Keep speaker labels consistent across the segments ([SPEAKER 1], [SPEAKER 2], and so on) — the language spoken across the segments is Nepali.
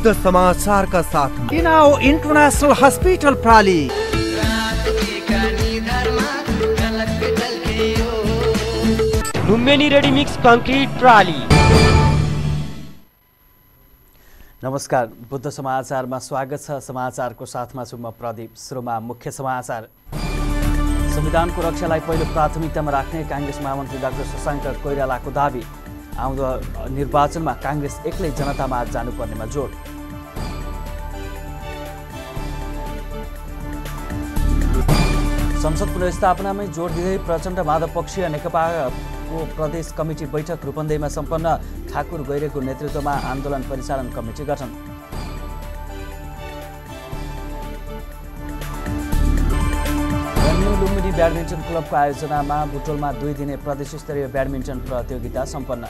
[SPEAKER 1] शुद्ध समाचार का साथ तिनाओ इंटरनेशनल हॉस्पिटल प्राली।
[SPEAKER 2] लुम्बिनी रेडी मिक्स कंक्रीट प्राली।
[SPEAKER 3] नमस्कार, बुद्ध समाचारमा स्वागत छ। समाचारको साथमा छु म प्रदीप। सुरुमा मुख्य समाचार। संविधानको रक्षालाई पहिलो प्राथमिकतामा राख्ने कांग्रेस महामन्त्री डाक्टर शशाङ्क कोइरालाको दाबी। आउँदो निर्वाचनमा कांग्रेस एक्लै जनतामा जानुपर्नेमा जोड। संसद पुनर्स्थापनामै जोड दिँदै प्रचण्ड माधवपक्षीय नेकपाको प्रदेश कमिटी बैठक रूपन्देहीमा सम्पन्न। ठाकुर गैरेको नेतृत्वमा आन्दोलन परिचालन कमिटी गठन। न्यू लुम्बिनी ब्याडमिन्टन क्लबको आयोजनामा बुटोलमा 2 दिने प्रदेश स्तरीय ब्याडमिन्टन प्रतियोगिता सम्पन्न।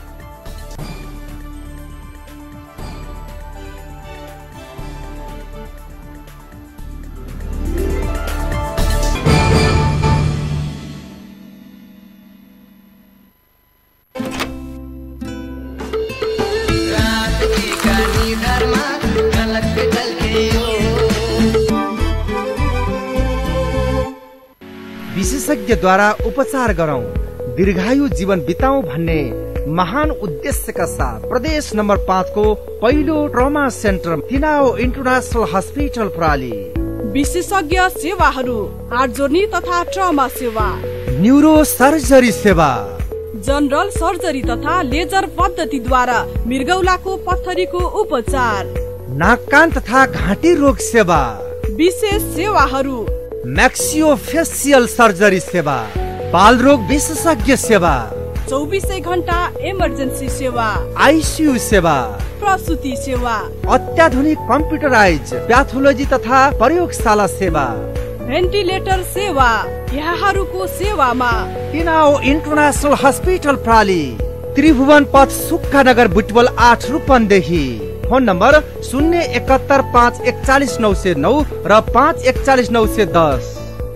[SPEAKER 1] विशेषज्ञद्वारा उपचार गरौं, दीर्घायु जीवन बिताउँ भन्ने महान उद्देश्यका साथ प्रदेश नम्बर 5 को पहिलो trauma centre Tinau international hospital प्राली।
[SPEAKER 4] विशेषज्ञ सेवाहरू, हार्ट जोर्नी तथा ट्रमा सेवा,
[SPEAKER 1] न्यूरो सर्जरी सेवा,
[SPEAKER 4] जनरल सर्जरी तथा लेजर पद्धतिद्वारा मृगौलाको पत्थरीको उपचार,
[SPEAKER 1] नाक कान तथा घाँटी रोग सेवा,
[SPEAKER 4] विशेष सेवाहरू,
[SPEAKER 1] मैक्सियोफेसियल सर्जरी सेवा, बाल रोग विशेषज्ञ सेवा,
[SPEAKER 4] 24 घण्टा इमर्जेन्सी सेवा,
[SPEAKER 1] आईसीयू सेवा,
[SPEAKER 4] प्रसूति सेवा,
[SPEAKER 1] अत्याधुनिक कम्प्युटराइज प्याथोलोजी तथा प्रयोगशाला सेवा,
[SPEAKER 4] भेन्टिलेटर सेवा। यहाँहरूको सेवामा
[SPEAKER 1] तिनाओ इन्टरनेशनल हस्पिटल प्राली, त्रिभुवन पथ सुक्खा नगर बुटवल 8 रूपन्देही। फोन नम्बर 071 541 909 र 541 910।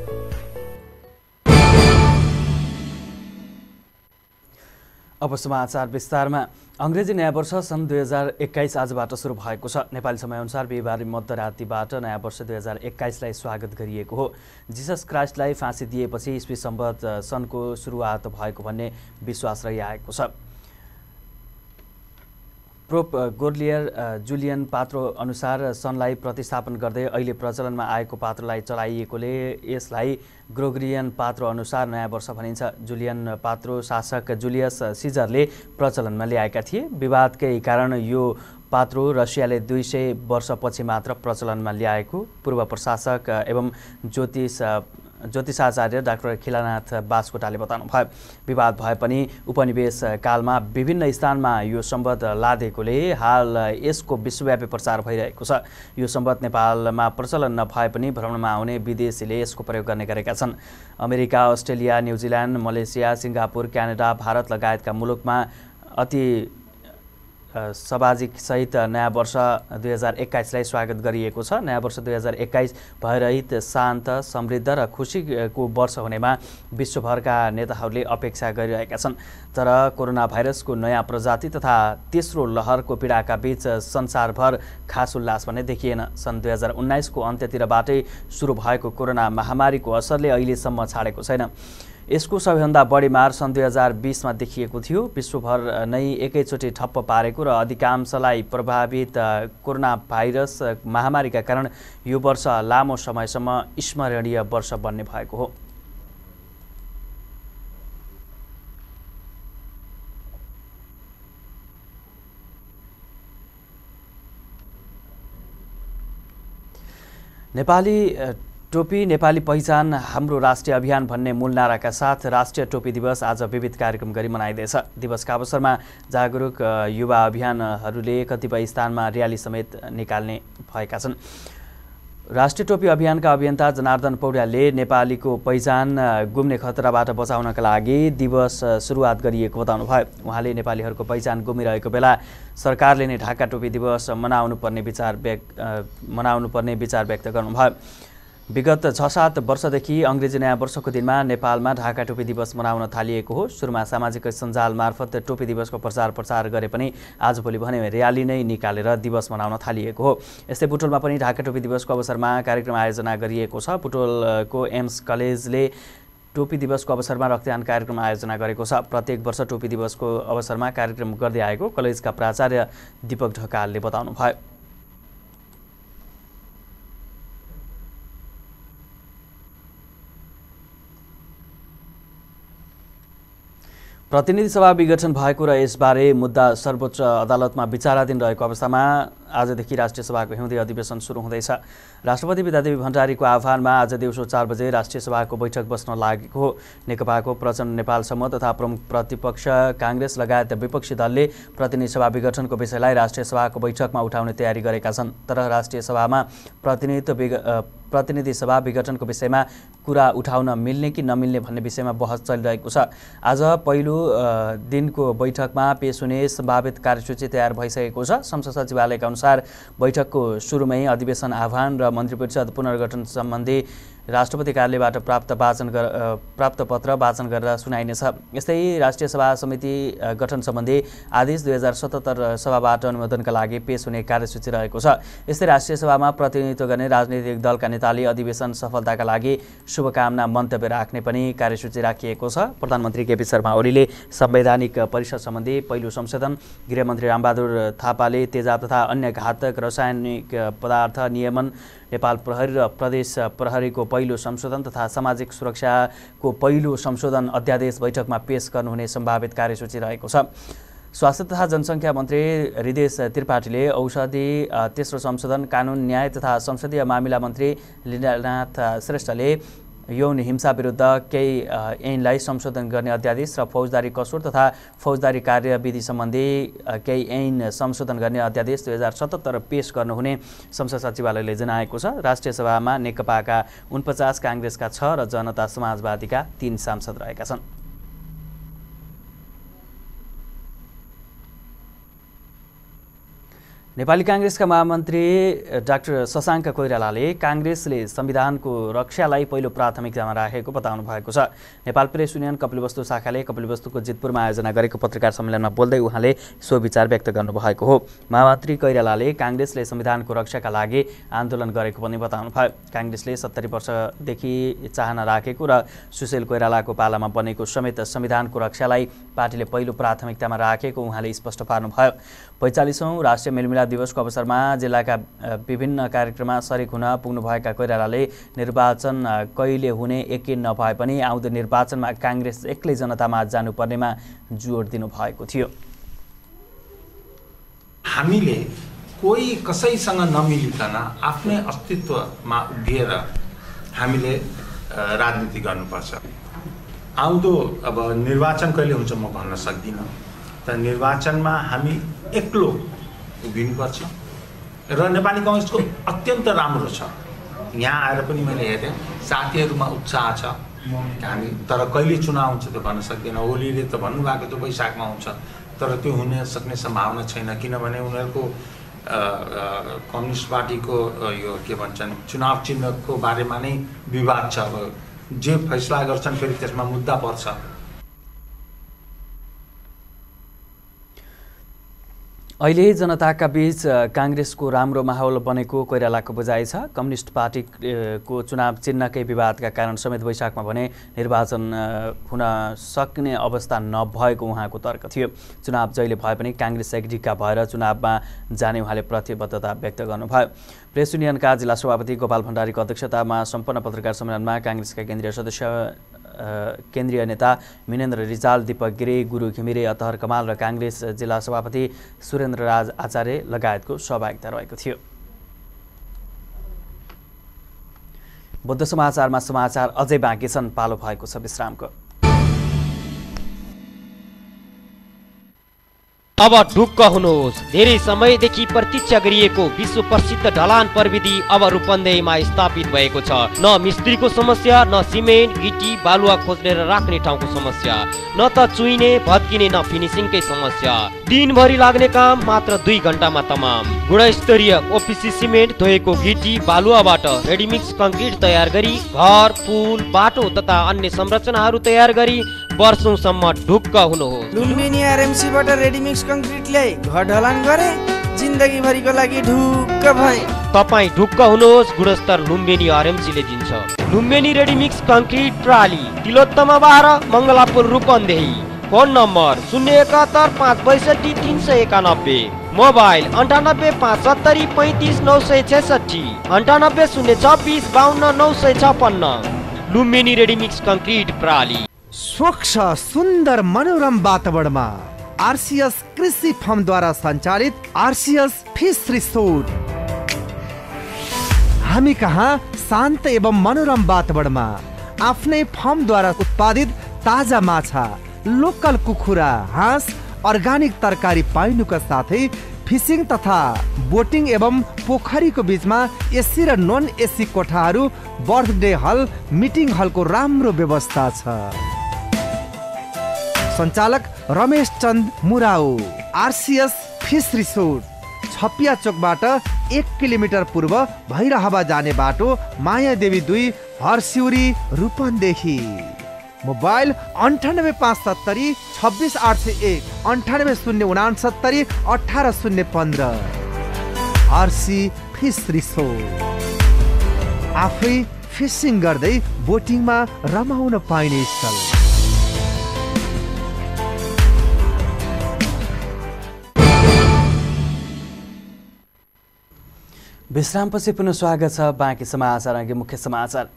[SPEAKER 3] अब समाचार विस्तारमा। अंग्रेजी नयाँ वर्ष सन् 2021 आजबाट सुरु भएको छ। नेपाली समयअनुसार बिहिबार मध्यरातिबाट नयाँ वर्ष 2021लाई स्वागत गरिएको हो। जिसस क्राइस्टलाई फाँसी दिएपछि ईस्वी सम्वत सनको सुरुवात भएको भन्ने विश्वास रहिआएको छ। पोप गोर्लियर जुलियन पात्रो अनुसार सनलाई प्रतिस्थापन गर्दै अहिले प्रचलनमा आएको पात्रोलाई चलाइएकोले यसलाई ग्रेगोरियन पात्रो अनुसार नयाँ वर्ष भनिन्छ। जुलियन पात्रो शासक जुलियस सिजरले प्रचलनमा ल्याएका थिए। विवादकै कारण यो पात्रो रसियाले 200 वर्षपछि मात्र प्रचलनमा ल्याएको पूर्व प्रशासक एवं ज्योतिषाचार्य डाक्टर खिलानाथ बास्कोटाले बताउनुभयो। विवाद भए पनि उपनिवेश कालमा विभिन्न स्थानमा यो सम्बन्ध लादेकोले हाल यसको विश्वव्यापी प्रचार भइरहेको छ। यो सम्बन्ध नेपालमा प्रचलन नभए पनि भ्रमणमा आउने विदेशीले यसको प्रयोग गर्ने गरेका छन्। America, Australia, New Zealand, Malaysia, Singapore, Canada, Bharat लगायतका मुलुकमा अति सामाजिक सहित नयाँ वर्ष 2021लाई स्वागत गरिएको छ। नयाँ वर्ष 2021 भयरहित, शान्त, समृद्ध र खुसीको वर्ष हुनेमा विश्वभरका नेताहरूले अपेक्षा गरिरहेका छन्। तर कोरोना भाइरसको नयाँ प्रजाति तथा तेस्रो लहरको पीडाका बीच संसारभर खास उल्लास भने देखिएन। सन् 2019 को अन्त्यतिरबाटै सुरु भएको कोरोना महामारीको असरले अहिलेसम्म छाडेको छैन। यसको सबैभन्दा बढी मार सन् 2020मा देखिएको थियो। विश्वभर नै एकैचोटि ठप्प पारेको र अधिकांशलाई प्रभावित कोरोना भाइरस महामारीका कारण यो वर्ष लामो समयसम्म स्मरणीय वर्ष बन्ने भएको हो। नेपाली टोपी नेपाली पहिचान हाम्रो राष्ट्रिय अभियान भन्ने मूल नाराका साथ राष्ट्रिय टोपी दिवस आज विविध कार्यक्रम गरी मनाइँदैछ। दिवसका अवसरमा जागरुक युवा अभियानहरूले कतिपय स्थानमा र्याली समेत निकाल्ने भएका छन्। राष्ट्रिय टोपी अभियानका अभियन्ता जनार्दन पौड्यालले नेपालीको पहिचान गुम्ने खतराबाट बचाउनका लागि दिवस सुरुवात गरिएको बताउनुभयो। उहाँले नेपालीहरूको पहिचान गुमिरहेको बेला सरकारले नै ढाका टोपी दिवस मनाउनुपर्ने विचार व्यक्त गर्नुभयो। विगत 6-7 वर्षदेखि अङ्ग्रेजी नयाँ वर्षको दिनमा नेपालमा ढाका टोपी दिवस मनाउन थालिएको हो। सुरुमा सामाजिक सञ्जाल मार्फत टोपी दिवसको प्रचार गरे पनि आजभोलि भने र्याली नै निकालेर दिवस मनाउन थालिएको हो। यस्तै बुटोलमा पनि ढाका टोपी दिवसको अवसरमा कार्यक्रम आयोजना गरिएको छ। बुटोलको एम्स कलेजले टोपी दिवसको अवसरमा रक्तदान कार्यक्रम आयोजना गरेको छ। प्रत्येक वर्ष टोपी दिवसको अवसरमा कार्यक्रम गर्दै आएको कलेजका प्राचार्य दीपक ढकालले बताउनुभयो। प्रतिनिधि सभा विघटन भएको र यसबारे मुद्दा सर्वोच्च अदालतमा विचाराधीन रहेको अवस्थामा आजदेखि राष्ट्रिय सभाको हिउँदे अधिवेशन सुरु हुँदैछ। राष्ट्रपति विद्यादेवी भण्डारीको आह्वानमा आज दिउँसो 4 बजे राष्ट्रिय सभाको बैठक बस्न लागेको हो। नेकपाको प्रचण्ड नेपाल समूह तथा प्रमुख प्रतिपक्ष काङ्ग्रेस लगायत विपक्षी दलले प्रतिनिधि सभा विघटनको विषयलाई राष्ट्रिय सभाको बैठकमा उठाउने तयारी गरेका छन्। तर राष्ट्रिय सभामा प्रतिनिधि सभा विघटनको विषयमा कुरा उठाउन मिल्ने कि नमिल्ने भन्ने विषयमा बहस चलिरहेको छ। आज पहिलो दिनको बैठकमा पेश हुने सम्भावित कार्यसूची तयार भइसकेको छ। संसद सचिवालयका अनुसार बैठकको सुरुमै अधिवेशन आह्वान र मन्त्री परिषद पुनर्गठन सम्बन्धी राष्ट्रपति कार्यालयबाट प्राप्त पत्र वाचन गरेर सुनाइनेछ। यस्तै राष्ट्रिय सभा समिति गठन सम्बन्धी आदेश 2077 सभाबाट अनुमोदनका लागि पेश हुने कार्यसूची रहेको छ। यस्तै राष्ट्रिय सभामा प्रतिनिधित्व गर्ने राजनीतिक दलका नेताले अधिवेशन सफलताका लागि शुभकामना मन्तव्य राख्ने पनि कार्यसूची राखिएको छ। प्रधानमन्त्री केपी शर्मा ओलीले संवैधानिक परिषद सम्बन्धी पहिलो संशोधन, गृहमन्त्री रामबहादुर थापाले तेजाब तथा अन्य घातक रासायनिक पदार्थ नियमन, नेपाल प्रहरी र प्रदेश प्रहरीको पहिलो संशोधन तथा सामाजिक सुरक्षाको पहिलो संशोधन अध्यादेश बैठकमा पेश गर्नुहुने सम्भावित कार्यसूची रहेको छ। स्वास्थ्य तथा जनसङ्ख्या मन्त्री हृदेश त्रिपाठीले औषधि तेस्रो संशोधन, कानुन न्याय तथा संसदीय मामिला मन्त्री लीलानाथ श्रेष्ठले यौन हिंसा विरुद्ध केही ऐनलाई संशोधन गर्ने अध्यादेश र फौजदारी कसुर तथा फौजदारी कार्यविधि सम्बन्धी केही ऐन संशोधन गर्ने अध्यादेश 2077 पेश गर्नुहुने संसद सचिवालयले जनाएको छ। राष्ट्रिय सभामा नेकपाका 49, काङ्ग्रेसका 6 र जनता समाजवादीका 3 सांसद रहेका छन्। नेपाली काङ्ग्रेसका महामन्त्री डाक्टर शशाङ्क कोइरालाले काङ्ग्रेसले संविधानको रक्षालाई पहिलो प्राथमिकतामा राखेको बताउनु भएको छ। नेपाल प्रेस युनियन कपिलवस्तु शाखाले कपिलवस्तुको जितपुरमा आयोजना गरेको पत्रकार सम्मेलनमा बोल्दै उहाँले सो विचार व्यक्त गर्नुभएको हो। महामन्त्री कोइरालाले काङ्ग्रेसले संविधानको रक्षाका लागि आन्दोलन गरेको पनि बताउनु भयो। काङ्ग्रेसले 70 वर्षदेखि चाहना राखेको र सुशील कोइरालाको पालामा बनेको समेत संविधानको रक्षालाई पार्टीले पहिलो प्राथमिकतामा राखेको उहाँले स्पष्ट पार्नुभयो। 45औं राष्ट्रिय मेलमिलाप दिवसको अवसरमा जिल्लाका विभिन्न कार्यक्रममा सरिक हुन पुग्नुभएका कोइरालाले निर्वाचन कहिले हुने यकिन नभए पनि आउँदो निर्वाचनमा काङ्ग्रेस एक्लै जनतामा जानुपर्नेमा जोड दिनुभएको थियो।
[SPEAKER 5] हामीले कोही कसैसँग नमिलिकन आफ्नै अस्तित्वमा उभिएर हामीले राजनीति गर्नुपर्छ। आउँदो अब निर्वाचन कहिले हुन्छ म भन्न सक्दिनँ, तर निर्वाचनमा हामी एक्लो उभिनुपर्छ र नेपाली काङ्ग्रेसको अत्यन्त राम्रो छ। यहाँ आएर पनि मैले हेरेँ साथीहरूमा उत्साह छ हामी, तर कहिले चुनाव हुन्छ त्यो भन्न सक्दैन। ओलीले त भन्नुभएको थियो वैशाखमा हुन्छ, तर त्यो हुन सक्ने सम्भावना छैन, किनभने उनीहरूको कम्युनिस्ट पार्टीको यो के भन्छन् चुनाव चिन्हको बारेमा नै विवाद छ। अब जे फैसला गर्छन् फेरि त्यसमा मुद्दा पर्छ।
[SPEAKER 3] अहिले जनताका बीच काङ्ग्रेसको राम्रो माहौल बनेको कोइरालाको बुझाइ छ। कम्युनिस्ट पार्टीको चुनाव चिन्हकै विवादका कारण समेत वैशाखमा भने निर्वाचन हुन सक्ने अवस्था नभएको उहाँको तर्क थियो। चुनाव जहिले भए पनि काङ्ग्रेस एकढिक्का भएर चुनावमा जाने उहाँले प्रतिबद्धता व्यक्त गर्नुभयो। प्रेस युनियनका जिल्ला सभापति गोपाल भण्डारीको अध्यक्षतामा सम्पन्न पत्रकार सम्मेलनमा काङ्ग्रेसका केन्द्रीय सदस्य केन्द्रीय नेता मिनेन्द्र रिजाल, दीपक गिरी, गुरु घिमिरे, अतहर कमाल र काङ्ग्रेस जिल्ला सभापति सुरेन्द्र राज आचार्य लगायतको सहभागिता रहेको थियो। बुद्ध समाचारमा समाचार अझै बाँकी छन्, पालो भएको छ विश्रामको।
[SPEAKER 2] अब ढुक्क हुनुहोस्। धेरै समयदेखि प्रतीक्षा गरिएको विश्व प्रसिद्ध ढलान प्रविधि अब रूपन्देहीमा स्थापित भएको छ। न मिस्त्रीको समस्या, न सिमेन्ट गिटी बालुवा खोज्ने र राख्ने ठाउँको समस्या, न त चुइने भत्किने न फिनिसिङकै समस्या। दिनभरि लाग्ने काम मात्र 2 घण्टामा तमाम। गुणस्तरीय ओपिसी सिमेन्ट धोएको गिटी बालुवाबाट रेडिमिक्स कङ्क्रिट तयार गरी घर, पुल, बाटो तथा अन्य संरचनाहरू तयार गरी वर्षौंसम्म ढुक्क हुनुहोस्।
[SPEAKER 6] लुम्बिनी आरएमसी बाट रेडिमिक्स कङ्क्रिट ल्याई घर ढलान गरे, जिन्दगी भरिको लागि ढुक्क भए।
[SPEAKER 2] तपाईँ ढुक्क हुनुहोस्, गुणस्तर लुम्बिनी आरएमसी ले दिन्छ। लुम्बिनी रेडिमिक्स कङ्क्रिट प्राली, Tilottama 12, Mangalapur, Rupandehi. Phone number 071 562 391, mobile 98 570 35 966, 98 026 52 956। Lumbini ready mix concrete प्राली।
[SPEAKER 1] स्वच्छ सुन्दर मनोरम वातावरणमा आरसीएस कृषि फर्मद्वारा सञ्चालित आरसीएस फिस रिसोर्ट। हामी कहाँ शान्त एवं मनोरम वातावरणमा आफ्नै फर्मद्वारा उत्पादित ताजा माछा, लोकल कुखुरा, हाँस, अर्गानिक तरकारी पाइनुका साथै फिसिङ तथा बोटिङ एवं पोखरीको बीचमा एसी र नन एसी कोठाहरू, बर्थडे हल, मिटिङ हलको राम्रो व्यवस्था छ। सञ्चालक Ramesh Chand Murau. RCS fish resort, Chhapiya चोकबाट 1 किलोमिटर पूर्व भैरहवा जाने बाटो, Mayadevi 2, Harsiuri, Rupandehi. Mobile 98 570 26 801, 98 069 18 015। RC fish resort, आफै फिसिङ गर्दै बोटिङमा रमाउन पाइने स्थल।
[SPEAKER 3] विश्रामपछि पुनः स्वागत छ। बाँकी समाचार अघि मुख्य समाचार।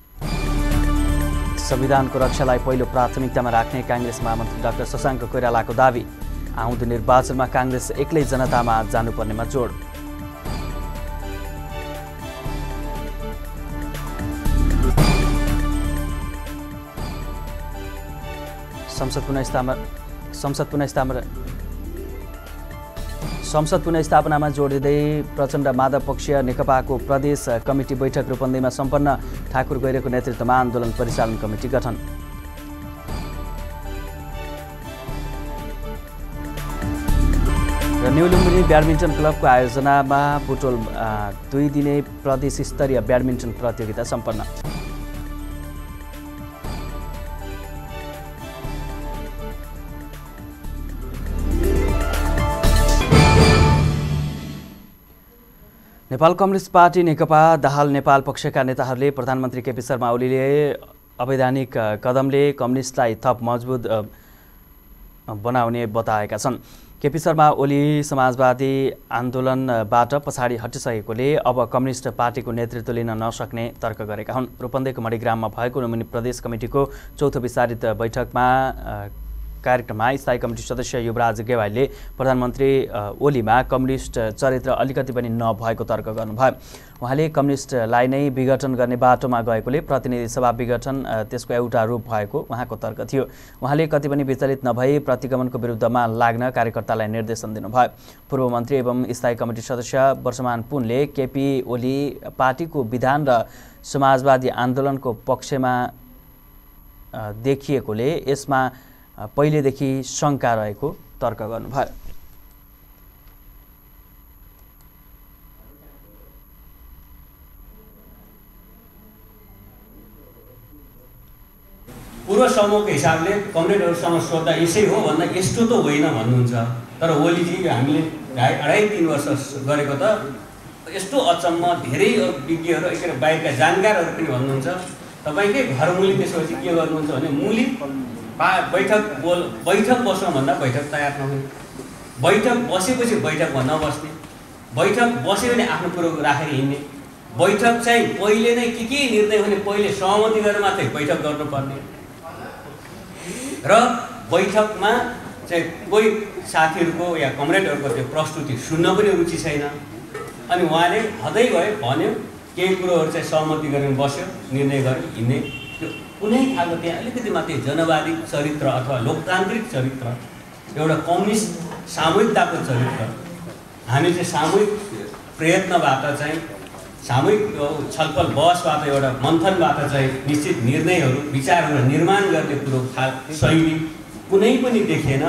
[SPEAKER 3] संविधानको रक्षालाई पहिलो प्राथमिकतामा राख्ने काङ्ग्रेस महामन्त्री डाक्टर शशाङ्क कोइरालाको दावी। आउँदो निर्वाचनमा काङ्ग्रेस एक्लै जनतामा जानुपर्नेमा जोड। संसद पुनःस्थापनामा जोड दिँदै प्रचण्ड माधव पक्षीय नेकपाको प्रदेश कमिटी बैठक रूपन्देहीमा सम्पन्न। ठाकुर गैरेको नेतृत्वमा आन्दोलन परिचालन कमिटी गठन। र न्यू लुम्बिनी ब्याडमिन्टन क्लबको आयोजनामा बुटोल 2 दिने प्रदेश स्तरीय ब्याडमिन्टन प्रतियोगिता सम्पन्न। नेपाल कम्युनिस्ट पार्टी नेकपा दाहाल नेपाल पक्षका नेताहरूले प्रधानमन्त्री केपी शर्मा ओलीले अवैधानिक कदमले कम्युनिस्टलाई थप मजबुत बनाउने बताएका छन्। केपी शर्मा ओली समाजवादी आन्दोलनबाट पछाडि हटिसकेकोले अब कम्युनिस्ट पार्टीको नेतृत्व लिन नसक्ने तर्क गरेका हुन्। रूपन्देहीको मणिग्राममा भएको लुम्बिनी प्रदेश कमिटीको चौथो विस्तारित बैठकमा कार्यक्रममा स्थायी कमिटी सदस्य युवराज गेवालीले प्रधानमन्त्री ओलीमा कम्युनिस्ट चरित्र अलिकति पनि नभएको तर्क गर्नुभयो। उहाँले कम्युनिस्टलाई नै विघटन गर्ने बाटोमा गएकोले प्रतिनिधि सभा विघटन त्यसको एउटा रूप भएको उहाँको तर्क थियो। उहाँले कति पनि विचलित नभई प्रतिगमनको विरुद्धमा लाग्न कार्यकर्तालाई निर्देशन दिनुभयो। पूर्व मन्त्री एवं स्थायी कमिटी सदस्य वर्षमान पुनले केपी ओली पार्टीको विधान र समाजवादी आन्दोलनको पक्षमा देखिएकोले यसमा पहिलेदेखि शङ्का रहेको तर्क गर्नुभयो।
[SPEAKER 7] पूर्व समूहको हिसाबले कमरेडहरूसँग सोद्धा यसै हो भन्दा यस्तो त होइन भन्नुहुन्छ। तर ओलीजी हामीले 2.5-3 वर्ष गरेको त यस्तो अचम्म धेरै विज्ञहरू एक बाहिरका जानकारहरू पनि भन्नुहुन्छ तपाईँकै घर मुली त्यसपछि के गर्नुहुन्छ भने मुली बैठक बस्नु भन्दा बैठक तयार नहुने, बैठक बसेपछि बैठकमा नबस्ने, बैठक बस्यो भने आफ्नो कुरो राखेर हिँड्ने, बैठक चाहिँ पहिले नै के निर्णय हुने पहिले सहमति गरेर मात्रै बैठक गर्नुपर्ने र बैठकमा चाहिँ कोही साथीहरूको या कमरेडहरूको त्यो प्रस्तुति सुन्न पनि रुचि छैन। अनि उहाँले हदै गए भन्यो केही कुरोहरू चाहिँ सहमति गरेर बस्यो, निर्णय गरेर हिँड्ने, त्यो कुनै खालको त्यहाँ अलिकति मात्रै जनवादी चरित्र अथवा लोकतान्त्रिक चरित्र एउटा कम्युनिस्ट सामूहिकताको चरित्र हामी चाहिँ सामूहिक प्रयत्नबाट चाहिँ सामूहिक छलफल बहसबाट एउटा मन्थनबाट चाहिँ निश्चित निर्णयहरू विचारहरू निर्माण गर्ने कुरो शैली कुनै पनि देखिएन।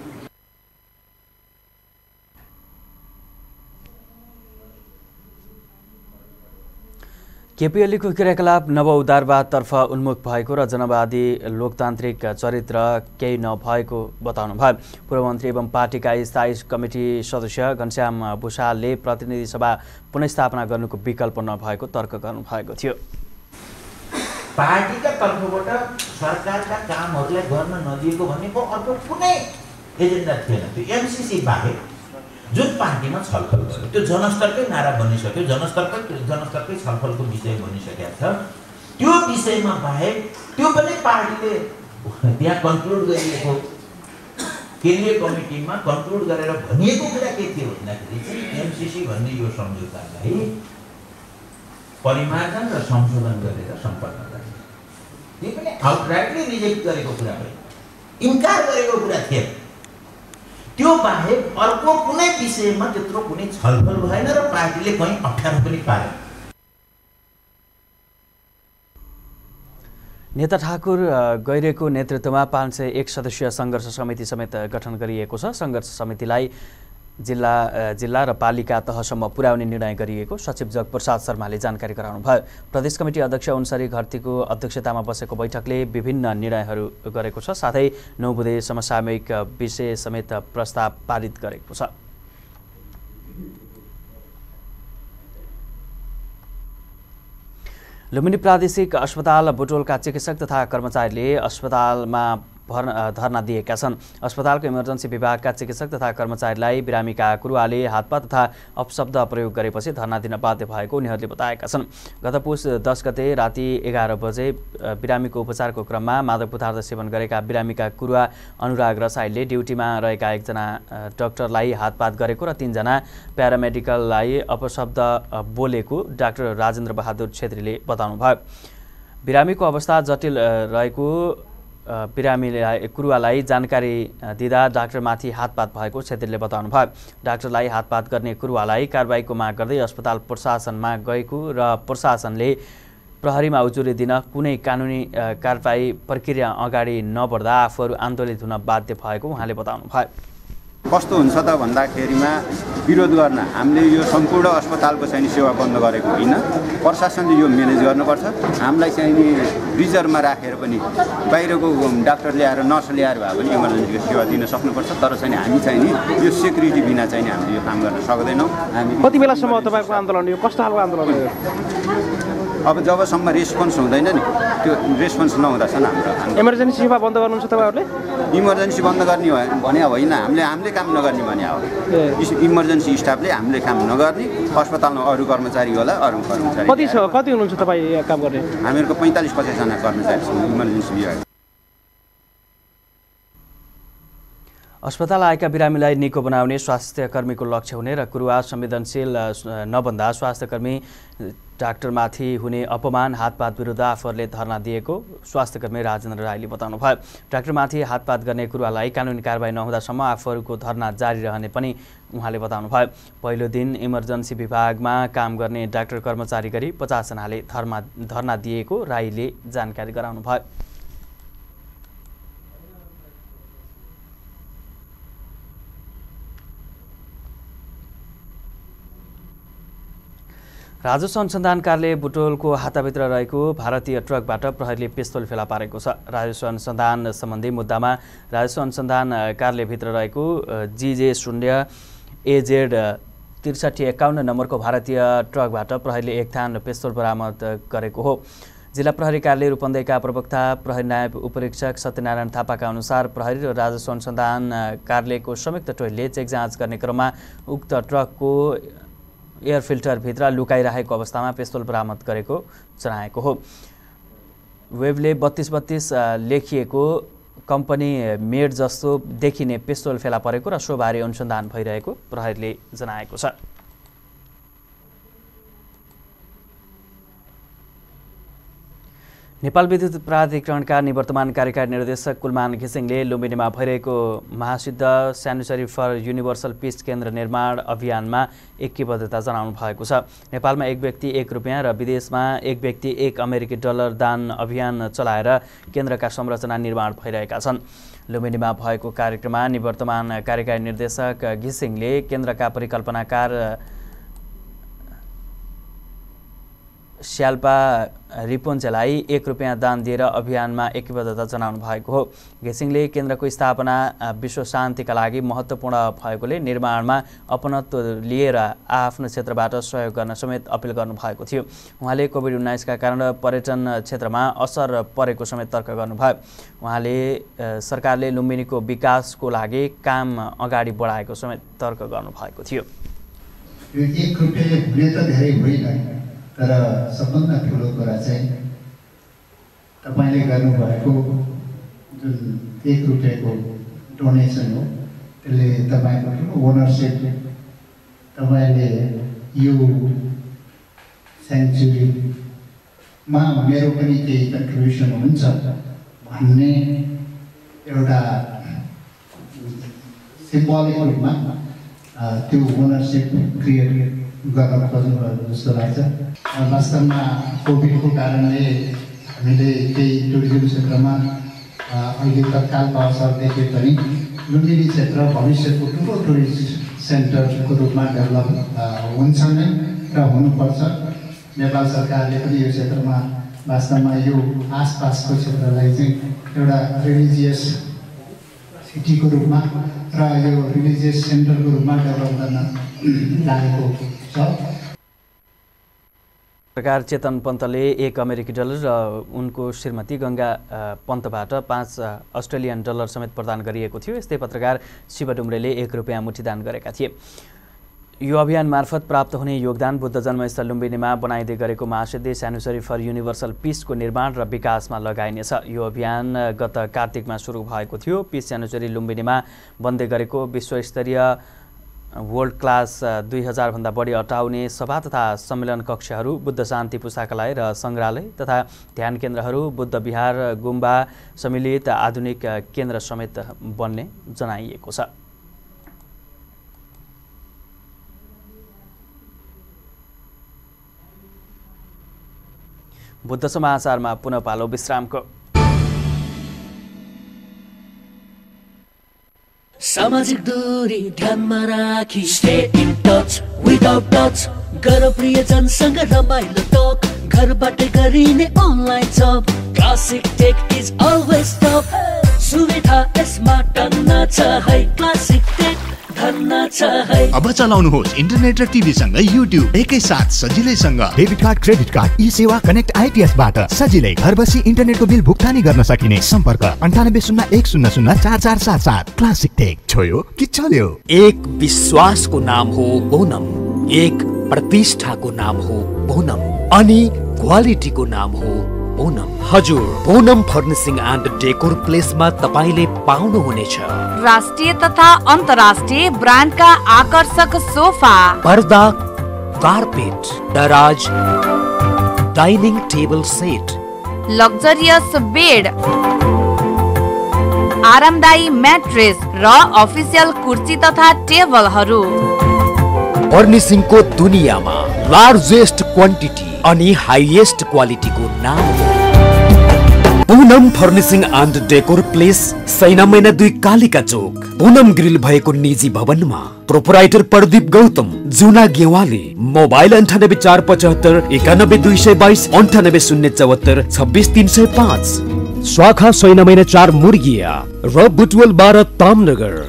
[SPEAKER 3] केपी ओलीको क्रियाकलाप नव उदारवादतर्फ उन्मुख भएको र जनवादी लोकतान्त्रिक चरित्र केही नभएको बताउनु भयो। पूर्व मन्त्री एवं पार्टीका स्थायी कमिटी सदस्य घनश्याम भूषालले प्रतिनिधि सभा पुनर्स्थापना गर्नुको विकल्प नभएको तर्क गर्नुभएको थियो।
[SPEAKER 8] पार्टीका तर्फबाट सरकारका कामहरूलाई गर्न नदिएको भनेको अर्को कुनै एजेन्डा थिएन। त्यो एमसीसी बाहेक जुन पार्टीमा छलफल गर्यो त्यो जनस्तरकै नारा बनिसक्यो, जनस्तरकै छलफलको विषय बनिसकेको छ। त्यो विषयमा बाहेक त्यो पनि पार्टीले त्यहाँ कन्क्लुड गरिएको केन्द्रीय कमिटीमा कन्क्लुड गरेर भनिएको कुरा के थियो भन्दाखेरि चाहिँ एमसीसी भन्ने यो सम्झौतालाई परिमार्जन र संशोधन गरेर सम्पन्न गर्ने, त्यो पनि आउटराइटली रिजेक्ट गरेको कुरा भयो, इन्कार गरेको कुरा थिएन। त्यो बाहेक अर्को कुनै विषयमा त्यत्रो कुनै छलफल भएन र पार्टीले कहीँ अप्ठ्यारो पनि पारेन।
[SPEAKER 3] नेता ठाकुर गैरेको नेतृत्वमा 501 सदस्यीय सङ्घर्ष समिति समेत गठन गरिएको छ। सङ्घर्ष समितिलाई जिल्ला र पालिका तहसम्म पुर्याउने निर्णय गरिएको सचिव जगप्रसाद शर्माले जानकारी गराउनुभयो। प्रदेश कमिटी अध्यक्ष अनुसारी घरतीको अध्यक्षतामा बसेको बैठकले विभिन्न निर्णयहरू गरेको छ। साथै 9 बुँदे समसामयिक विषय समेत प्रस्ताव पारित गरेको छ। लुम्बिनी प्रादेशिक अस्पताल बुटोलका चिकित्सक तथा कर्मचारीले अस्पतालमा धरना दिएका छन्। अस्पतालको इमर्जेन्सी विभागका चिकित्सक तथा कर्मचारीलाई बिरामीका कुरुवाले हातपात तथा अपशब्द प्रयोग गरेपछि धरना दिन बाध्य भएको उनीहरूले बताएका छन्। गत पुस 10 गते राति 11 बजे बिरामीको उपचारको क्रममा मादक पदार्थ सेवन गरेका बिरामीका कुरुवा अनुराग रसाइलले ड्युटीमा रहेका एकजना डाक्टरलाई हातपात गरेको र 3 जना प्यारामेडिकललाई अपशब्द बोलेको डाक्टर राजेन्द्र बहादुर छेत्रीले बताउनुभयो। बिरामीको अवस्था जटिल रहेको बिरामीलाई कुरुवालाई जानकारी दिँदा डाक्टरमाथि हातपात भएको छेत्रीले बताउनुभयो। डाक्टरलाई हातपात गर्ने कुरुवालाई कारबाहीको माग गर्दै अस्पताल प्रशासनमा गएको र प्रशासनले प्रहरीमा उजुरी दिन कुनै कानुनी कारबाही प्रक्रिया अगाडि नबढ्दा आफूहरू आन्दोलित हुन बाध्य भएको उहाँले बताउनुभयो।
[SPEAKER 9] कस्तो हुन्छ त भन्दाखेरिमा विरोध गर्न हामीले यो सम्पूर्ण अस्पतालको चाहिँ सेवा बन्द गरेको होइन, प्रशासनले यो म्यानेज गर्नुपर्छ। हामीलाई चाहिँ रिजर्भमा राखेर पनि बाहिरको डाक्टर ल्याएर नर्स ल्याएर भए पनि इमर्जेन्सीको सेवा दिन सक्नुपर्छ। तर चाहिँ हामी चाहिँ यो सेक्युरिटी बिना चाहिँ हामीले यो काम गर्न सक्दैनौँ। हामी
[SPEAKER 10] कति बेलासम्म तपाईँको आन्दोलन यो कस्तो खालको आन्दोलन हो?
[SPEAKER 9] अब जबसम्म रेस्पोन्स हुँदैन नि, त्यो रेस्पोन्स नहुँदासम्म हाम्रो
[SPEAKER 10] इमर्जेन्सी सेवा बन्द गर्नुहुन्छ तपाईँहरूले?
[SPEAKER 9] इमर्जेन्सी बन्द गर्ने भने होइन, हामीले काम नगर्ने भने हो। इमर्जेन्सी स्टाफले हामीले काम नगर्ने, अस्पतालमा अरू कर्मचारी होला, अरू कर्मचारी
[SPEAKER 10] कति हुनुहुन्छ तपाईँ काम गर्ने?
[SPEAKER 9] हामीहरूको 45-50 जना कर्मचारी छन् इमर्जेन्सी विभाग।
[SPEAKER 3] अस्पताल आएका बिरामीलाई निको बनाउने स्वास्थ्यकर्मीको लक्ष्य हुने र कुरुवा संवेदनशील नभन्दा स्वास्थ्यकर्मी डाक्टरमाथि हुने अपमान हातपात विरुद्ध आफूहरूले धरना दिएको स्वास्थ्यकर्मी राजेन्द्र राईले बताउनुभयो। डाक्टरमाथि हातपात गर्ने कुरुवालाई कानुनी कारबाही नहुँदासम्म आफूहरूको धरना जारी रहने पनि उहाँले बताउनुभयो। पहिलो दिन इमर्जेन्सी विभागमा काम गर्ने डाक्टर कर्मचारी गरी 50 जनाले धरना दिएको राईले जानकारी गराउनुभयो। राजस्व अनुसन्धान कार्यालय बुटोलको हाताभित्र रहेको भारतीय ट्रकबाट प्रहरीले पिस्तोल फेला पारेको छ। राजस्व अनुसन्धान सम्बन्धी मुद्दामा राजस्व अनुसन्धान कार्यालयभित्र रहेको GJ0 AZ 6351 नम्बरको भारतीय ट्रकबाट प्रहरीले एक थान पिस्तोल बरामद गरेको हो। जिल्ला प्रहरी कार्यालय रूपन्देहीका प्रवक्ता प्रहरी नायब उपरीक्षक सत्यनारायण थापाका अनुसार प्रहरी र राजस्व अनुसन्धान कार्यालयको संयुक्त टोलीले चेक जाँच गर्ने क्रममा उक्त ट्रकको एयर फिल्टरभित्र लुकाइरहेको अवस्थामा पिस्तोल बरामद गरेको जनाएको हो। वेबले 3232 लेखिएको कम्पनी मेड जस्तो देखिने पिस्तोल फेला परेको र सोबारे अनुसन्धान भइरहेको प्रहरीले जनाएको छ। नेपाल विद्युत प्राधिकरणका निवर्तमान कार्यकारी निर्देशक कुलमान घिसिङले लुम्बिनीमा भइरहेको महासिद्ध स्यानिटरी फर युनिभर्सल पिस केन्द्र निर्माण अभियानमा ऐक्यबद्धता जनाउनु भएको छ। नेपालमा एक व्यक्ति ₹1 र विदेशमा एक व्यक्ति $1 दान अभियान चलाएर केन्द्रका संरचना निर्माण भइरहेका छन्। लुम्बिनीमा भएको कार्यक्रममा निवर्तमान कार्यकारी निर्देशक घिसिङले केन्द्रका परिकल्पनाकार श्याल्पा रिपोन्चेलाई ₹1 दान दिएर अभियानमा ऐक्यबद्धता जनाउनु भएको हो। घिसिङले केन्द्रको स्थापना विश्व शान्तिका लागि महत्त्वपूर्ण भएकोले निर्माणमा अपनत्व लिएर आफ्नो क्षेत्रबाट सहयोग गर्न समेत अपिल गर्नुभएको थियो। उहाँले कोभिड-19 का कारण पर्यटन क्षेत्रमा असर परेको समेत तर्क गर्नुभयो। उहाँले सरकारले लुम्बिनीको विकासको लागि काम अगाडि बढाएको समेत तर्क गर्नुभएको थियो।
[SPEAKER 11] यो ₹1 हुने त धेरै होइन, तर सबभन्दा ठुलो कुरा चाहिँ तपाईँले गर्नुभएको जुन ₹1 को डोनेसन हो, त्यसले तपाईँको ठुलो ओनरसिप, तपाईँले यो सेन्चुरीमा मेरो पनि केही कन्ट्रिब्युसन हुन्छ भन्ने एउटा सिम्बोलिक रूपमा त्यो ओनरसिप क्रिएट गर्न खोज्नुभएको जस्तो लाग्छ। वास्तवमा कोभिडको कारणले हामीले केही टुरिज्म क्षेत्रमा अहिले तत्कालको अवसर देखे पनि लुम्बिनी क्षेत्र भविष्यको ठुलो टुरिस्ट सेन्टरको रूपमा डेभलप हुन्छ नै र हुनुपर्छ। नेपाल सरकारले पनि यो क्षेत्रमा वास्तवमा यो आसपासको क्षेत्रलाई चाहिँ एउटा रिलिजियस सिटीको रूपमा र यो रिलिजियस सेन्टरको रूपमा डेभलप गर्न लागेको छ।
[SPEAKER 3] सरकार चेतन पन्तले $1 र उनको श्रीमती गङ्गा पन्तबाट $5 समेत प्रदान गरिएको थियो। यस्तै पत्रकार शिव डुम्रेले ₹1 मुठीदान गरेका थिए। यो अभियान मार्फत प्राप्त हुने योगदान बुद्ध जन्मस्थल लुम्बिनीमा बनाइदै गरेको महासिद्धि स्यानिटरी फर युनिभर्सल पिसको निर्माण र विकासमा लगाइनेछ। यो अभियान गत कार्तिकमा सुरु भएको थियो। पिस स्यानिटरी लुम्बिनीमा बन्दै गरेको विश्वस्तरीय वर्ल्ड क्लास 2000 भन्दा बढी अटाउने सभा तथा सम्मेलन कक्षहरू, बुद्ध शान्ति पुस्तकालय र सङ्ग्रहालय तथा ध्यान केन्द्रहरू, बुद्ध विहार, गुम्बा सम्मिलित आधुनिक केन्द्र समेत बन्ने जनाइएको छ। बुद्ध समाचारमा पुनः पालो विश्रामको।
[SPEAKER 12] सामाजिक दूरी ध्यानमा राखी stay in touch without touch गर प्रियजनसँग रमाइलो टक घरबाटै गरिने अनलाइन जब classic tech is always top सुविधा यसमा टन्न छ है क्लासिक टेक धन्न छ है।
[SPEAKER 13] अब चलाउनुहोस् इन्टरनेट र टिभी सँगै युट्युब एकैसाथ सजिलैसँग। डेबिट कार्ड, क्रेडिट कार्ड, ई-सेवा कनेक्ट आइटिएस बाट सजिलै घर बसी इन्टरनेटको बिल भुक्तानी गर्न सकिने। सम्पर्क 9801004477। क्लासिक टेक छोयो कि चल्यो।
[SPEAKER 14] एक विश्वासको नाम हो ओनम, एक प्रतिष्ठाको नाम हो ओनम अनि क्वालिटीको नाम हो ओनम। हजुर, ओनम फर्निशिङ एन्ड डेकोर प्लेसमा तपाईले पाउनुहुनेछ
[SPEAKER 15] राष्ट्रिय तथा अन्तर्राष्ट्रिय ब्रान्डका आकर्षक सोफा,
[SPEAKER 14] पर्दा, कार्पेट, दराज, dining table set,
[SPEAKER 15] luxurious bed, आरामदायी म्याट्रेस र अफिसियल कुर्सी तथा टेबलहरू।
[SPEAKER 14] फर्निशिङको दुनियाँमा लार्जेस्ट क्वान्टिटी अनि हाइएस्ट क्वालिटीको नाम हो Poonam furnishing and decor place, Saina Maina 2 Kalika Chowk, Poonam grill भएको निजी भवनमा। प्रोपराइटर प्रदीप गौतम, जुना गेवाली। मोबाइल 9845 91222 98074 26305। शाखा सैना मैना 4 मुर्गिया र बुटवल 12 तामनगर।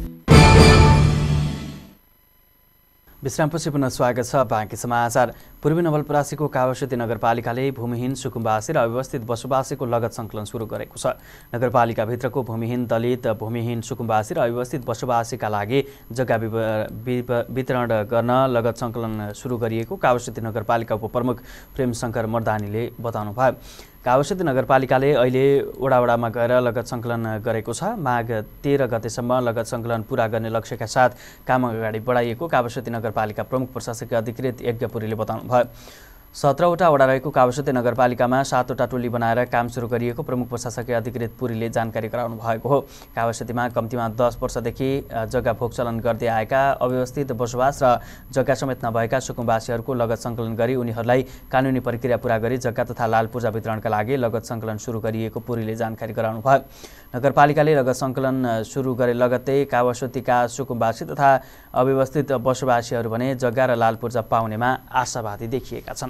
[SPEAKER 3] विश्रामपछि पुनः स्वागत छ। बाँकी समाचार। पूर्वी नवलपरासीको कावासती नगरपालिकाले भूमिहीन सुकुम्बासी र अव्यवस्थित बसोबासीको लगत सङ्कलन सुरु गरेको छ। नगरपालिकाभित्रको भूमिहीन दलित, भूमिहीन सुकुम्बासी र अव्यवस्थित बसोबासीका लागि जग्गा वितरण गर्न लगत सङ्कलन सुरु गरिएको कावासती नगरपालिका उपप्रमुख प्रेमशङ्कर मर्दानीले बताउनुभयो। कावासती नगरपालिकाले अहिले वडामा गएर लगत सङ्कलन गरेको छ। माघ 13 गतेसम्म लगत सङ्कलन पूरा गर्ने लक्ष्यका साथ काम अगाडि बढाइएको कावासती नगरपालिका प्रमुख प्रशासकीय अधिकृत यज्ञपुरीले बताउनुभयो। 17वटा वडा रहेको कावासोते नगरपालिकामा 7वटा टोली बनाएर काम सुरु गरिएको प्रमुख प्रशासकीय अधिकृत पुरीले जानकारी गराउनु भएको हो। कावासोतीमा कम्तीमा 10 वर्षदेखि जग्गा भोगचलन गर्दै आएका अव्यवस्थित बसोबास र जग्गा समेत नभएका सुकुम्बासीहरूको लगत सङ्कलन गरी उनीहरूलाई कानुनी प्रक्रिया पूरा गरी जग्गा तथा लाल पूर्जा वितरणका लागि लगत सङ्कलन सुरु गरिएको पुरीले जानकारी गराउनु भयो। नगरपालिकाले लगत सङ्कलन सुरु गरे लगत्तै कावासोतीका सुकुम्बासी तथा अव्यवस्थित बसोबासीहरू भने जग्गा र लाल पूर्जा पाउनेमा आशावादी देखिएका छन्।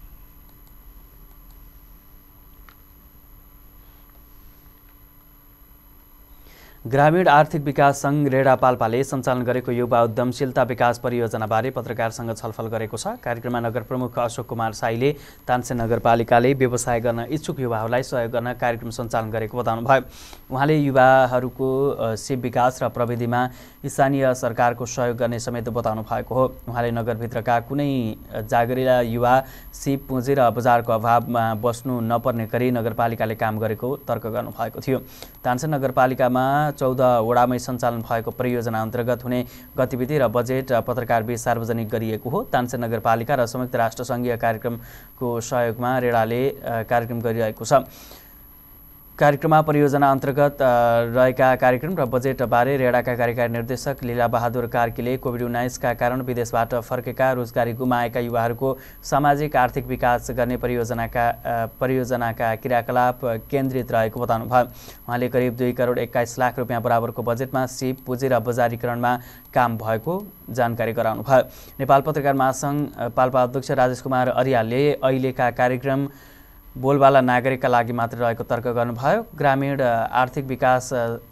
[SPEAKER 3] ग्रामीण आर्थिक विकास सङ्घ रेडा पाल्पाले सञ्चालन गरेको युवा उद्यमशीलता विकास परियोजनाबारे पत्रकारसँग छलफल गरेको छ। कार्यक्रममा नगर प्रमुख अशोक कुमार साईले तानसेन नगरपालिकाले व्यवसाय गर्न इच्छुक युवाहरूलाई सहयोग गर्न कार्यक्रम सञ्चालन गरेको बताउनुभयो। उहाँले युवाहरूको सिप विकास र प्रविधिमा स्थानीय सरकारको सहयोग गर्ने समेत बताउनु भएको हो। उहाँले नगरभित्रका कुनै जागरिला युवा सिप पुँजी र बजारको अभावमा बस्नु नपर्ने गरी नगरपालिकाले काम गरेको तर्क गर्नुभएको थियो। तानसेन नगरपालिकामा 14 वडामै सञ्चालन भएको परियोजना अन्तर्गत हुने गतिविधि र बजेट पत्रकारबीच सार्वजनिक गरिएको हो। तानसेन नगरपालिका र संयुक्त राष्ट्रसङ्घीय कार्यक्रमको सहयोगमा रेडाले कार्यक्रम गरिरहेको छ। कार्यक्रममा परियोजना अन्तर्गत रहेका कार्यक्रम र बजेटबारे रेडाका कार्यकारी निर्देशक लीला बहादुर कार्कीले कोभिड-19 का कारण विदेशबाट फर्केका रोजगारी गुमाएका युवाहरूको सामाजिक आर्थिक विकास गर्ने परियोजनाका क्रियाकलाप केन्द्रित रहेको बताउनुभयो। उहाँले करिब 2 करोड 21 लाख रुपियाँ बराबरको बजेटमा सिप पुँजी र बजारीकरणमा काम भएको जानकारी गराउनुभयो। नेपाल पत्रकार महासङ्घ पाल्पा अध्यक्ष राजेश कुमार अरियालले अहिलेका कार्यक्रम बोलबाला नागरिकका लागि मात्र रहेको तर्क गर्नुभयो। ग्रामीण आर्थिक विकास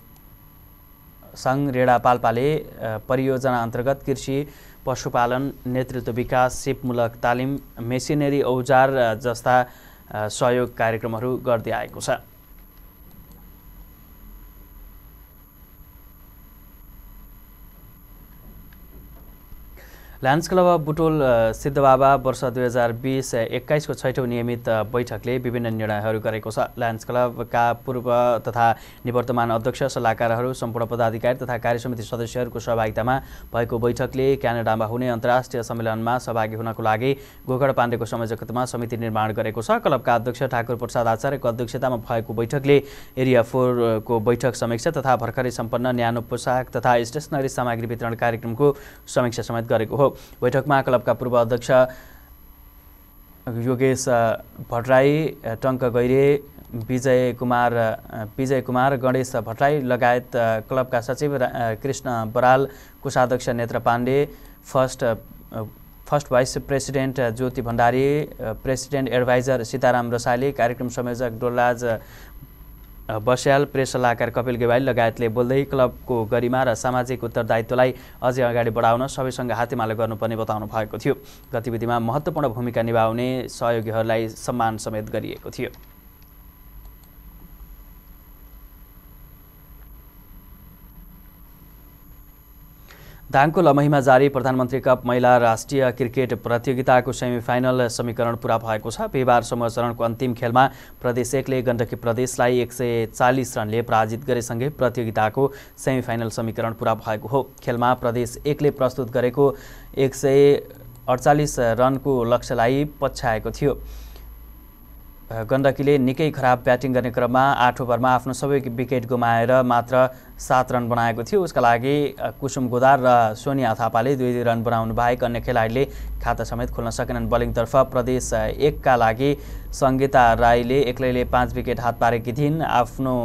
[SPEAKER 3] सङ्घ रेडा पाल्पाले परियोजना अन्तर्गत कृषि, पशुपालन, नेतृत्व विकास, सिपमूलक तालिम, मेसिनरी औजार जस्ता सहयोग कार्यक्रमहरू गर्दै आएको छ। Lions club of Butwal Siddhababa वर्ष 2020-21 को 6औं नियमित बैठकले विभिन्न निर्णयहरू गरेको छ। लायन्स क्लबका पूर्व तथा निवर्तमान अध्यक्ष, सल्लाहकारहरू, सम्पूर्ण पदाधिकारी तथा कार्यसमिति सदस्यहरूको सहभागितामा भएको बैठकले क्यानाडामा हुने अन्तर्राष्ट्रिय सम्मेलनमा सहभागी हुनको लागि गोकर्ण पाण्डेको संयोजकत्वमा समिति निर्माण गरेको छ। क्लबका अध्यक्ष ठाकुर प्रसाद आचार्यको अध्यक्षतामा भएको बैठकले एरिया 4 को बैठक समीक्षा तथा भर्खरै सम्पन्न न्यानो पोसाक तथा स्टेसनरी सामग्री वितरण कार्यक्रमको समीक्षा समेत गरेको हो। बैठकमा क्लबका पूर्व अध्यक्ष योगेश भट्टराई, टङ्क गैरे, विजय कुमार, गणेश भट्टराई लगायत क्लबका सचिव कृष्ण बराल, कोषाध्यक्ष Netra Pandey, first vice president Jyoti Bhandari, president adviser Sitaram Rasaili, कार्यक्रम संयोजक डोलराज बस्याल, प्रेस सल्लाहकार कपिल गेवाली लगायतले बोल्दै क्लबको गरिमा र सामाजिक उत्तरदायित्वलाई अझै अगाडि बढाउन सबैसँग हातेमालो गर्नुपर्ने बताउनु भएको थियो। गतिविधिमा महत्त्वपूर्ण भूमिका निभाउने सहयोगीहरूलाई सम्मान समेत गरिएको थियो। दाङको लमहीमा जारी प्रधानमन्त्री कप महिला राष्ट्रिय क्रिकेट प्रतियोगिताको सेमिफाइनल समीकरण पूरा भएको छ। बिहीबार समूह चरणको अन्तिम खेलमा प्रदेश 1ले गण्डकी प्रदेशलाई 140 रनले पराजित गरेसँगै प्रतियोगिताको सेमिफाइनल समीकरण पूरा भएको हो। खेलमा प्रदेश 1ले प्रस्तुत गरेको 148 रनको लक्ष्यलाई पछ्याएको थियो। गण्डकीले निकै खराब ब्याटिङ गर्ने क्रममा 8 ओभरमा आफ्नो सबै विकेट गुमाएर मात्र 7 रन बनाएको थियो। उसका लागि कुसुम गोदार र सोनिया थापाले 2-2 रन बनाउनु बाहेक अन्य खेलाडीले खाता समेत खोल्न सकेनन्। बलिङतर्फ प्रदेश 1 का लागि सङ्गीता राईले एक्लैले 5 विकेट हात पारेकी थिइन्। आफ्नो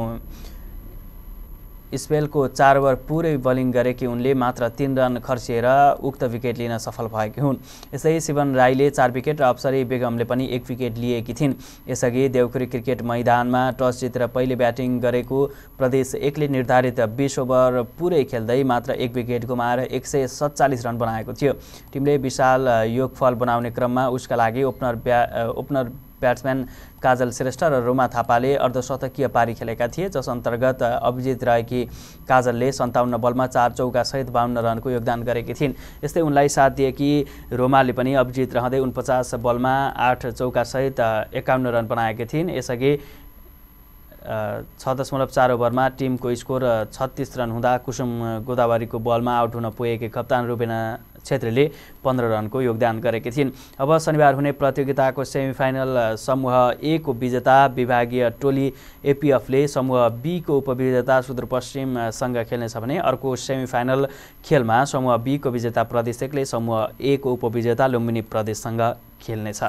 [SPEAKER 3] स्पेलको 4 ओभर पुरै बलिङ गरेकी उनले मात्र 3 रन खर्चिएर उक्त विकेट लिन सफल भएकी हुन्। यसै शिवन राईले 4 विकेट र अप्सरी बेगमले पनि 1 विकेट लिएकी थिइन्। यसअघि देउखुरी क्रिकेट मैदानमा टस जितेर पहिले ब्याटिङ गरेको प्रदेश 1ले निर्धारित 20 ओभर पुरै खेल्दै मात्र 1 विकेट गुमाएर 147 रन बनाएको थियो। टिमले विशाल योगफल बनाउने क्रममा उसका लागि ओपनर ब्याट्सम्यान काजल श्रेष्ठ र रोमा थापाले अर्धशतकीय पारी खेलेका थिए, जस अन्तर्गत अभिजित रहेकी काजलले 57 बलमा 4 चौका सहित 52 रनको योगदान गरेकी थिइन्। यस्तै उनलाई साथ दिएकी रोमाले पनि अभिजित रहँदै 49 बलमा 8 चौका सहित 51 रन बनाएकी थिइन्। यसअघि 6.4 ओभरमा टिमको स्कोर 36 रन हुँदा कुसुम गोदावरीको बलमा आउट हुन पुगेकी कप्तान रुबेना छेत्रीले 15 रनको योगदान गरेकी थिइन्। अब शनिबार हुने प्रतियोगिताको सेमिफाइनल समूह ए को विजेता विभागीय टोली एपीएफले समूह बी को उपविजेता सुदूरपश्चिमसँग खेल्नेछ भने अर्को सेमिफाइनल खेलमा समूह बी को विजेता प्रदेश 1ले समूह ए को उपविजेता लुम्बिनी प्रदेशसँग खेल्नेछ।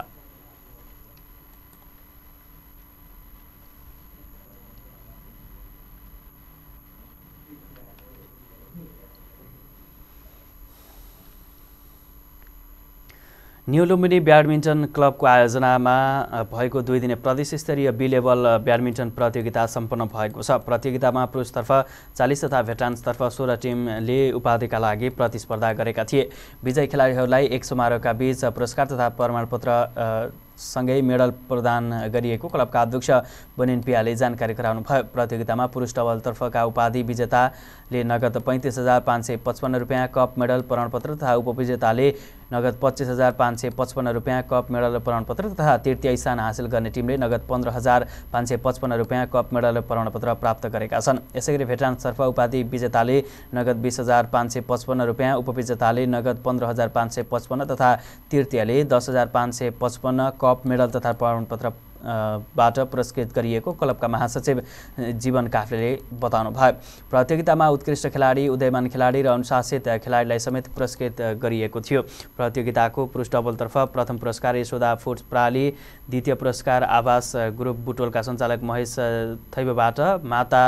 [SPEAKER 3] न्यू लुम्बिनी ब्याडमिन्टन क्लबको आयोजनामा भएको 2 दिने प्रदेश स्तरीय बी लेभल ब्याडमिन्टन प्रतियोगिता सम्पन्न भएको छ। प्रतियोगितामा पुरुषतर्फ 40 तथा भेटरान्सतर्फ 16 टिमले उपाधिका लागि प्रतिस्पर्धा गरेका थिए। विजयी खेलाडीहरूलाई एक समारोहका बीच पुरस्कार तथा प्रमाणपत्र सँगै मेडल प्रदान गरिएको क्लबका अध्यक्ष बनिन पियाले जानकारी गराउनुभयो। प्रतियोगितामा पुरुष डबलतर्फका उपाधि विजेताले नगद 35,555 रुपियाँ, कप मेडल प्रमाणपत्र तथा उपविजेताले नगद 25,555 रुपियाँ, कप मेडल प्रमाणपत्र तथा तृतीय स्थान हासिल गर्ने टिमले नगद 15,555 रुपियाँ, कप मेडल प्रमाणपत्र प्राप्त गरेका छन्। यसैगरी भेटरान्सतर्फ उपाधि विजेताले नगद 20,555 रुपियाँ, उपविजेताले नगद 15,555 तथा तृतीयले 10,555 कप मेडल तथा प्रमाणपत्र बाट पुरस्कृत गरिएको क्लबका महासचिव जीवन काफ्लेले बताउनुभयो। प्रतियोगितामा उत्कृष्ट खेलाडी, उदयमान खेलाडी र अनुशासित खेलाडीलाई समेत पुरस्कृत गरिएको थियो। प्रतियोगिताको पुरुष डबलतर्फ प्रथम पुरस्कार यशोदा फुड्स प्राली, द्वितीय पुरस्कार आवास ग्रुप बुटोलका सञ्चालक महेश थैबबाट माता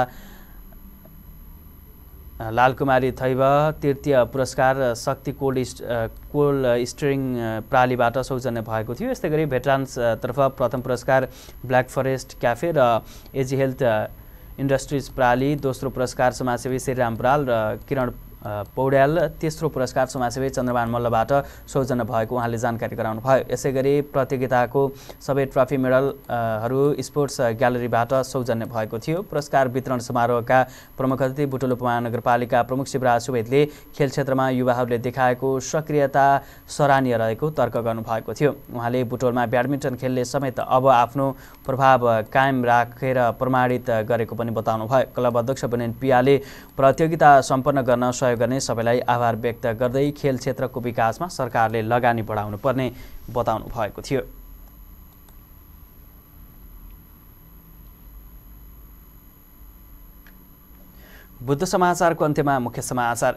[SPEAKER 3] लालकुमारी थैब, तृतीय पुरस्कार शक्ति कोल्ड स्टिरिङ प्रालीबाट सौजन्य भएको थियो। यस्तै गरी भेटरान्सतर्फ प्रथम पुरस्कार ब्ल्याक फरेस्ट क्याफे र एजी हेल्थ इन्डस्ट्रिज प्राली, दोस्रो पुरस्कार समाजसेवी श्रीराम बराल र किरण पौड्याल, तेस्रो पुरस्कार समाजसेवी चन्द्रमान मल्लबाट सौजन्य भएको उहाँले जानकारी गराउनुभयो। यसैगरी प्रतियोगिताको सबै ट्रफी मेडलहरू स्पोर्ट्स ग्यालरीबाट सौजन्य भएको थियो। पुरस्कार वितरण समारोहका प्रमुख अतिथि बुटोल उपमहानगरपालिका प्रमुख शिवराज सुवेदले खेल क्षेत्रमा युवाहरूले देखाएको सक्रियता सराहनीय रहेको तर्क गर्नुभएको थियो। उहाँले बुटोलमा ब्याडमिन्टन खेलले समेत अब आफ्नो प्रभाव कायम राखेर प्रमाणित गरेको पनि बताउनुभयो। क्लब अध्यक्ष बनिन पियाले प्रतियोगिता सम्पन्न गर्न गर्ने सबैलाई आभार व्यक्त गर्दै खेल क्षेत्रको विकासमा सरकारले लगानी बढाउनु पर्ने बताउनु भएको थियो। बुद्ध समाचारको अन्त्यमा मुख्य समाचार।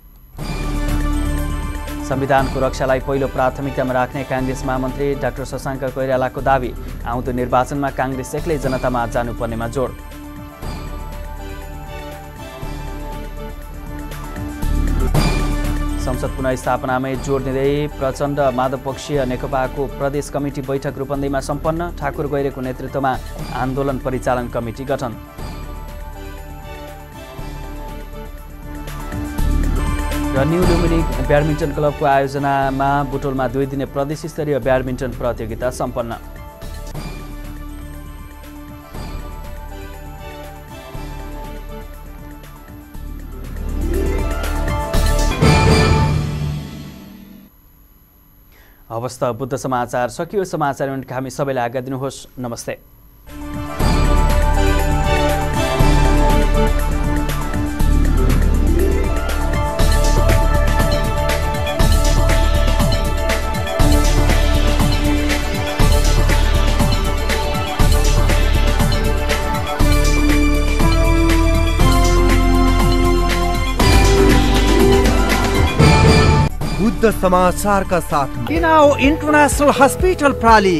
[SPEAKER 3] संविधानको रक्षालाई पहिलो प्राथमिकतामा राख्ने कांग्रेस महामन्त्री डाक्टर शशाङ्क कोइरालाको दावी। आउँदो निर्वाचनमा कांग्रेस एक्लै जनतामा जानुपर्नेमा जोड। संसद पुनर्स्थापनामै जोड दिँदै प्रचण्ड माधवपक्षीय नेकपाको प्रदेश कमिटी बैठक रूपन्देहीमा सम्पन्न। ठाकुर गैरेको नेतृत्वमा आन्दोलन परिचालन कमिटी गठन। र न्यू लुम्बिनी ब्याडमिन्टन क्लबको आयोजनामा बुटोलमा 2 दिने प्रदेश स्तरीय ब्याडमिन्टन प्रतियोगिता सम्पन्न। अवस्था बुद्ध समाचार सकियो। समाचार युनिटका हामी सबैलाई आज्ञा दिनुहोस्। नमस्ते।
[SPEAKER 1] बुद्ध समाचार का साथ बिनाओ इंटरनेशनल हॉस्पिटल प्राली,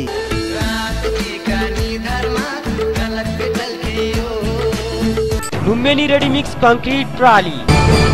[SPEAKER 2] लुम्बिनी रेडी मिक्स कंक्रीट प्राली,